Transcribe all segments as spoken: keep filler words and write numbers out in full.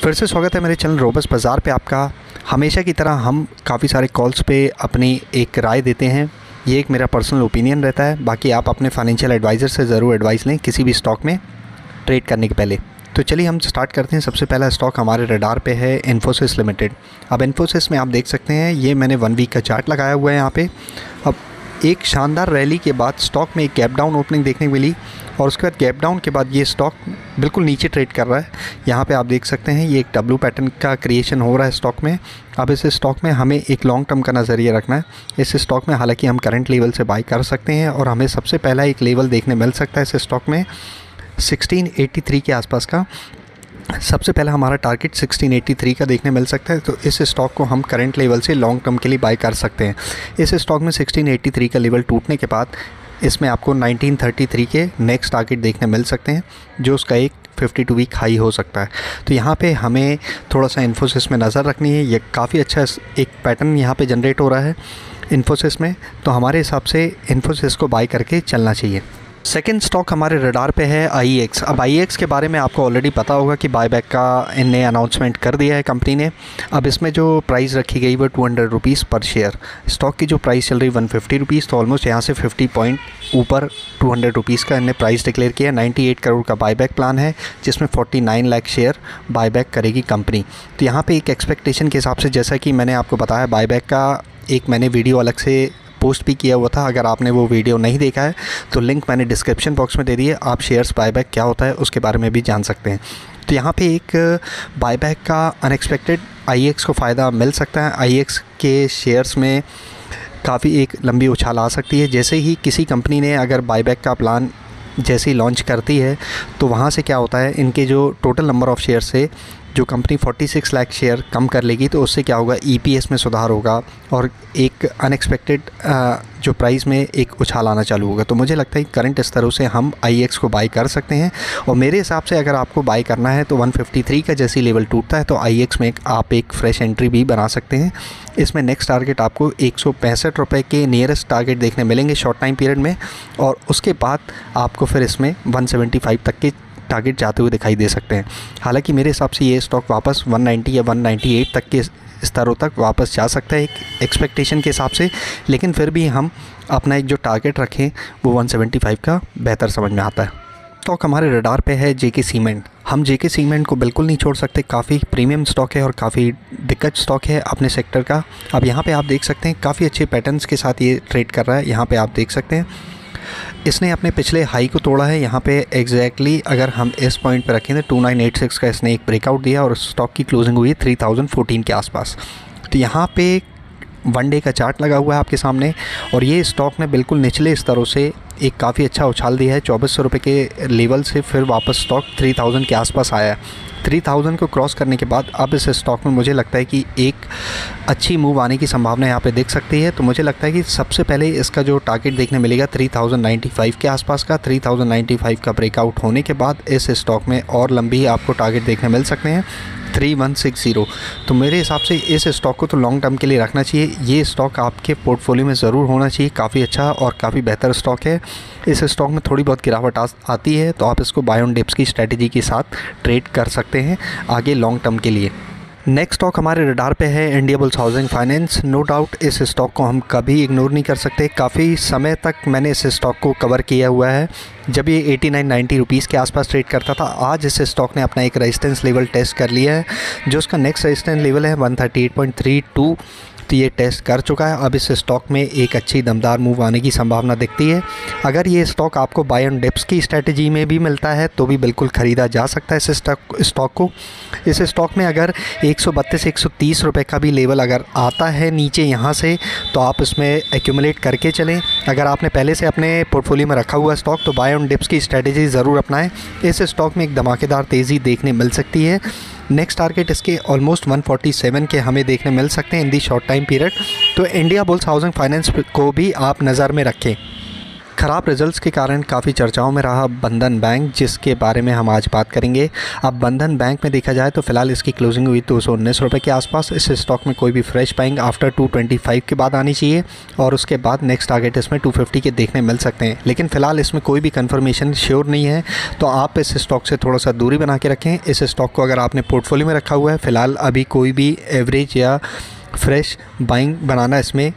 फिर से स्वागत है मेरे चैनल रोबस्ट बाज़ार पे आपका। हमेशा की तरह हम काफ़ी सारे कॉल्स पे अपनी एक राय देते हैं। ये एक मेरा पर्सनल ओपिनियन रहता है, बाकी आप अपने फाइनेंशियल एडवाइज़र से ज़रूर एडवाइस लें किसी भी स्टॉक में ट्रेड करने के पहले। तो चलिए हम स्टार्ट करते हैं। सबसे पहला स्टॉक हमारे रडार पे है इन्फोसिस लिमिटेड। अब इन्फोसिस में आप देख सकते हैं, ये मैंने वन वीक का चार्ट लगाया हुआ है यहाँ पे। अब एक शानदार रैली के बाद स्टॉक में एक गैप डाउन ओपनिंग देखने को मिली और उसके बाद गैप डाउन के बाद ये स्टॉक बिल्कुल नीचे ट्रेड कर रहा है। यहाँ पे आप देख सकते हैं ये एक डब्ल्यू पैटर्न का क्रिएशन हो रहा है स्टॉक में। अब इस स्टॉक में हमें एक लॉन्ग टर्म का नज़रिया रखना है। इस स्टॉक में हालांकि हम करंट लेवल से बाई कर सकते हैं और हमें सबसे पहला एक लेवल देखने मिल सकता है इस स्टॉक में सिक्सटीन एटी थ्री के आसपास का। सबसे पहला हमारा टारगेट सिक्सटीन एटी थ्री का देखने मिल सकता है, तो इस स्टॉक को हम करंट लेवल से लॉन्ग टर्म के लिए बाय कर सकते हैं। इस स्टॉक में सिक्सटीन एटी थ्री का लेवल टूटने के बाद इसमें आपको नाइनटीन थर्टी थ्री के नेक्स्ट टारगेट देखने मिल सकते हैं, जो उसका एक फिफ्टी टू वीक हाई हो सकता है। तो यहाँ पे हमें थोड़ा सा इन्फोसिस में नज़र रखनी है। ये काफ़ी अच्छा एक पैटर्न यहाँ पे जनरेट हो रहा है इन्फोसिस में, तो हमारे हिसाब से इन्फोसिस को बाय करके चलना चाहिए। सेकेंड स्टॉक हमारे रडार पे है आई ई एक्स। अब आई ई एक्स के बारे में आपको ऑलरेडी पता होगा कि बायबैक का इनने अनाउंसमेंट कर दिया है कंपनी ने। अब इसमें जो प्राइस रखी गई वो टू हंड्रेड रुपीज़ पर शेयर। स्टॉक की जो प्राइस चल रही है वन फिफ्टी रुपीज़, तो ऑलमोस्ट यहाँ से फिफ्टी पॉइंट ऊपर टू हंड्रेड रुपीज़ का इनने प्राइस डिक्लेयर किया। नाइन्टी एट करोड़ का बायबैक प्लान है, जिसमें forty nine lakh share buyback करेगी कंपनी। तो यहाँ पर एक एक्सपेक्टेशन के हिसाब से, जैसा कि मैंने आपको बताया, बायबैक का एक मैंने वीडियो अलग से पोस्ट भी किया हुआ था। अगर आपने वो वीडियो नहीं देखा है तो लिंक मैंने डिस्क्रिप्शन बॉक्स में दे दी है। आप शेयर्स बायबैक क्या होता है उसके बारे में भी जान सकते हैं। तो यहाँ पे एक बायबैक का अनएक्सपेक्टेड आई ई एक्स को फ़ायदा मिल सकता है। आई ई एक्स के शेयर्स में काफ़ी एक लंबी उछाल आ सकती है। जैसे ही किसी कंपनी ने अगर बायबैक का प्लान जैसे ही लॉन्च करती है, तो वहाँ से क्या होता है, इनके जो टोटल नंबर ऑफ़ शेयर से जो कंपनी छियालीस लाख शेयर कम कर लेगी, तो उससे क्या होगा, ई पी एस में सुधार होगा और एक अनएक्सपेक्टेड जो प्राइस में एक उछाल आना चालू होगा। तो मुझे लगता है कि करंट स्तरों से हम आई ई एक्स को बाई कर सकते हैं। और मेरे हिसाब से अगर आपको बाई करना है तो वन फिफ्टी थ्री का जैसी लेवल टूटता है तो आई ई एक्स में एक, आप एक फ्रेश एंट्री भी बना सकते हैं। इसमें नेक्स्ट टारगेट आपको एक सौ पैंसठ रुपये के नियरेस्ट टारगेट देखने मिलेंगे शॉर्ट टाइम पीरियड में, और उसके बाद आपको फिर इसमें वन सेवेंटी फाइव तक के टारगेट जाते हुए दिखाई दे सकते हैं। हालांकि मेरे हिसाब से ये स्टॉक वापस वन नाइन्टी या वन नाइन्टी एट तक के स्तरों तक वापस जा सकता है एक एक्सपेक्टेशन के हिसाब से, लेकिन फिर भी हम अपना एक जो टारगेट रखें वो वन सेवेंटी फाइव का बेहतर समझ में आता है। स्टॉक हमारे रडार पे है जे के सीमेंट। हम जे के सीमेंट को बिल्कुल नहीं छोड़ सकते। काफ़ी प्रीमियम स्टॉक है और काफ़ी दिक्कत स्टॉक है अपने सेक्टर का। अब यहाँ पे आप देख सकते हैं काफ़ी अच्छे पैटर्न्स के साथ ये ट्रेड कर रहा है। यहाँ पे आप देख सकते हैं इसने अपने पिछले हाई को तोड़ा है। यहाँ पे एग्जैक्टली अगर हम इस पॉइंट पे रखें तो टू नाइन एट सिक्स का इसने एक ब्रेकआउट दिया और स्टॉक की क्लोजिंग हुई है थ्री थाउजेंड फोर्टीन के आसपास। तो यहाँ पे वन डे का चार्ट लगा हुआ है आपके सामने, और ये स्टॉक ने बिल्कुल निचले स्तरों से एक काफ़ी अच्छा उछाल दिया है। चौबीस सौ रुपये के लेवल से फिर वापस स्टॉक थ्री थाउजेंड के आसपास आया है। थ्री थाउजेंड को क्रॉस करने के बाद अब इस स्टॉक में मुझे लगता है कि एक अच्छी मूव आने की संभावना यहाँ पे दिख सकती है। तो मुझे लगता है कि सबसे पहले इसका जो टारगेट देखने मिलेगा थ्री थाउजेंड नाइन्टी फाइव के आसपास का। थ्री थाउजेंड नाइन्टी फाइव का ब्रेकआउट होने के बाद इस स्टॉक में और लंबी आपको टारगेट देखने मिल सकते हैं थ्री वन सिक्स ज़ीरो। तो मेरे हिसाब से इस स्टॉक को तो लॉन्ग टर्म के लिए रखना चाहिए। ये स्टॉक आपके पोर्टफोलियो में ज़रूर होना चाहिए। काफ़ी अच्छा और काफ़ी बेहतर स्टॉक है। इस स्टॉक में थोड़ी बहुत गिरावट आती है तो आप इसको बाय ऑन डिप्स की स्ट्रेटजी के साथ ट्रेड कर सकते हैं आगे लॉन्ग टर्म के लिए। नेक्स्ट स्टॉक हमारे रडार पे है Indiabulls housing finance. No doubt इस स्टॉक को हम कभी इग्नोर नहीं कर सकते। काफ़ी समय तक मैंने इस स्टॉक को कवर किया हुआ है जब ये एटी नाइन नाइन्टी रुपीज़ के आसपास ट्रेड करता था। आज इस स्टॉक ने अपना एक रेजिस्टेंस लेवल टेस्ट कर लिया है, जो उसका नेक्स्ट रेजिस्टेंस लेवल है one thirty eight point three two. तो ये टेस्ट कर चुका है। अब इस स्टॉक में एक अच्छी दमदार मूव आने की संभावना दिखती है। अगर ये स्टॉक आपको बाय ऑन डिप्स की स्ट्रेटजी में भी मिलता है तो भी बिल्कुल ख़रीदा जा सकता है इस स्टॉक स्टॉक को। इस स्टॉक में अगर एक सौ बत्तीस एक सौ तीस रुपये का भी लेवल अगर आता है नीचे यहाँ से, तो आप इसमें एक्यूमुलेट करके चलें। अगर आपने पहले से अपने पोर्टफोलियो में रखा हुआ स्टॉक तो बाय ऑन डिप्स की स्ट्रेटजी ज़रूर अपनाएं। इस स्टॉक में एक धमाकेदार तेज़ी देखने मिल सकती है। नेक्स्ट टारगेट इसके ऑलमोस्ट वन फोर्टी सेवन के हमें देखने मिल सकते हैं in the short time period. तो इंडिया बुल्स हाउसिंग फाइनेंस को भी आप नज़र में रखें। ख़राब रिजल्ट्स के कारण काफ़ी चर्चाओं में रहा बंधन बैंक, जिसके बारे में हम आज बात करेंगे। अब बंधन बैंक में देखा जाए तो फ़िलहाल इसकी क्लोजिंग हुई दो सौ उन्नीस रुपये के आसपास। इस स्टॉक में कोई भी fresh buying after two twenty five के बाद आनी चाहिए और उसके बाद नेक्स्ट टारगेट इसमें टू फिफ्टी के देखने मिल सकते हैं, लेकिन फ़िलहाल इसमें कोई भी कन्फर्मेशन श्योर नहीं है, तो आप इस स्टॉक से थोड़ा सा दूरी बना के रखें। इस स्टॉक को अगर आपने पोर्टफोलियो में रखा हुआ है, फ़िलहाल अभी कोई भी एवरेज या फ्रेश बाइंग बनाना इसमें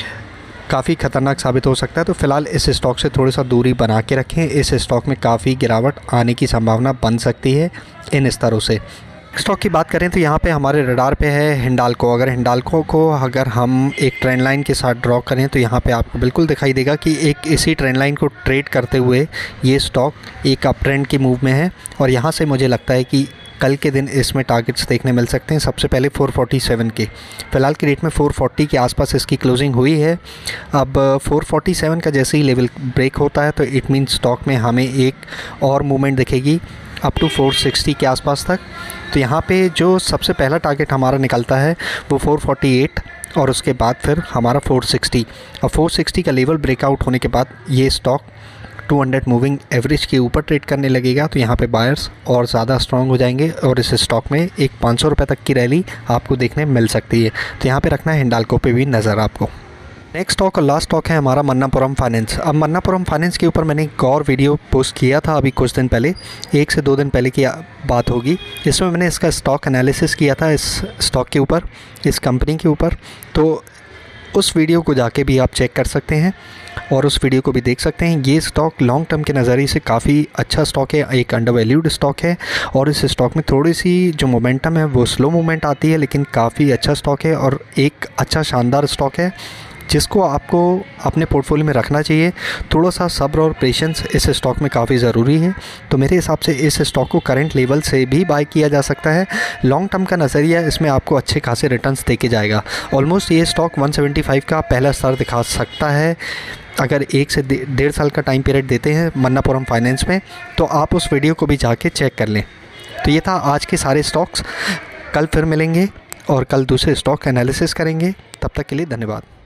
काफ़ी ख़तरनाक साबित हो सकता है, तो फ़िलहाल इस स्टॉक से थोड़ी सा दूरी बना के रखें। इस स्टॉक में काफ़ी गिरावट आने की संभावना बन सकती है इन स्तरों से। स्टॉक की बात करें तो यहाँ पे हमारे रडार पे है हिंडाल्को। अगर हिंडाल्को को अगर हम एक ट्रेंड लाइन के साथ ड्रॉ करें तो यहाँ पे आपको बिल्कुल दिखाई देगा कि एक इसी ट्रेंड लाइन को ट्रेड करते हुए ये स्टॉक एक अप ट्रेंड के मूव में है और यहाँ से मुझे लगता है कि कल के दिन इसमें टारगेट्स देखने मिल सकते हैं। सबसे पहले फोर फोर्टी सेवन के, फ़िलहाल की डेट में फोर फोर्टी के आसपास इसकी क्लोजिंग हुई है। अब फोर फोर्टी सेवन का जैसे ही लेवल ब्रेक होता है तो इट मीन स्टॉक में हमें एक और मूवमेंट दिखेगी अप टू फोर सिक्सटी के आसपास तक। तो यहाँ पे जो सबसे पहला टारगेट हमारा निकलता है वो फोर फोर्टी एट और उसके बाद फिर हमारा फोर सिक्सटी। और फोर सिक्सटी का लेवल ब्रेकआउट होने के बाद ये stock two hundred moving average के ऊपर ट्रेड करने लगेगा, तो यहाँ पे बायर्स और ज़्यादा स्ट्रॉन्ग हो जाएंगे और इस स्टॉक में एक पाँच सौ रुपये तक की रैली आपको देखने मिल सकती है। तो यहाँ पे रखना है हिंडाल्को पे भी नज़र आपको। नेक्स्ट स्टॉक और लास्ट स्टॉक है हमारा मन्नापुरम फाइनेंस। अब मन्नापुरम फाइनेंस के ऊपर मैंने एक और वीडियो पोस्ट किया था अभी कुछ दिन पहले, एक से दो दिन पहले की बात होगी। इसमें मैंने इसका स्टॉक एनालिसिस किया था इस स्टॉक के ऊपर, इस कंपनी के ऊपर, तो उस वीडियो को जाके भी आप चेक कर सकते हैं और उस वीडियो को भी देख सकते हैं। ये स्टॉक लॉन्ग टर्म के नज़रिए से काफ़ी अच्छा स्टॉक है, एक अंडर वैल्यूड स्टॉक है और इस स्टॉक में थोड़ी सी जो मोमेंटम है वो स्लो मूवमेंट आती है, लेकिन काफ़ी अच्छा स्टॉक है और एक अच्छा शानदार स्टॉक है जिसको आपको अपने पोर्टफोलियो में रखना चाहिए। थोड़ा सा सब्र और पेशेंस इस स्टॉक में काफ़ी ज़रूरी है, तो मेरे हिसाब से इस स्टॉक को करंट लेवल से भी बाय किया जा सकता है। लॉन्ग टर्म का नज़रिया इसमें आपको अच्छे खासे रिटर्न्स देके जाएगा। ऑलमोस्ट ये स्टॉक वन सेवेंटी फाइव का पहला स्तर दिखा सकता है अगर एक से डेढ़ साल का टाइम पीरियड देते हैं मन्नापुरम फाइनेंस में, तो आप उस वीडियो को भी जाके चेक कर लें। तो ये था आज के सारे स्टॉक्स। कल फिर मिलेंगे और कल दूसरे स्टॉक एनालिसिस करेंगे। तब तक के लिए धन्यवाद।